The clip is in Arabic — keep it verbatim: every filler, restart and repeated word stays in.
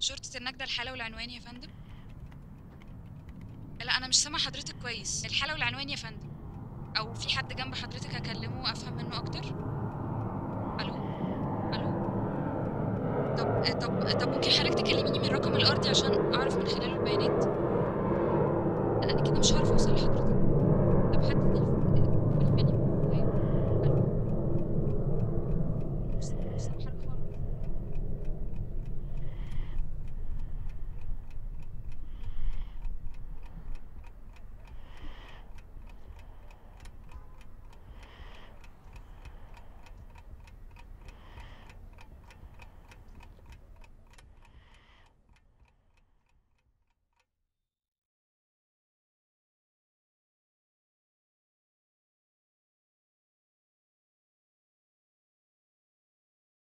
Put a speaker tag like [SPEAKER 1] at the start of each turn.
[SPEAKER 1] شرطة النجدة الحالة والعنوان يا فندم. لا أنا مش سامعة حضرتك كويس. الحالة والعنوان يا فندم. أو في حد جنب حضرتك أكلمه أفهم منه أكتر؟ ألو؟ ألو؟ طب طب طب ممكن حضرتك تكلميني من الرقم الأرضي عشان أعرف من خلاله البيانات؟ لا أنا كده مش هعرف أوصل لحضرتك.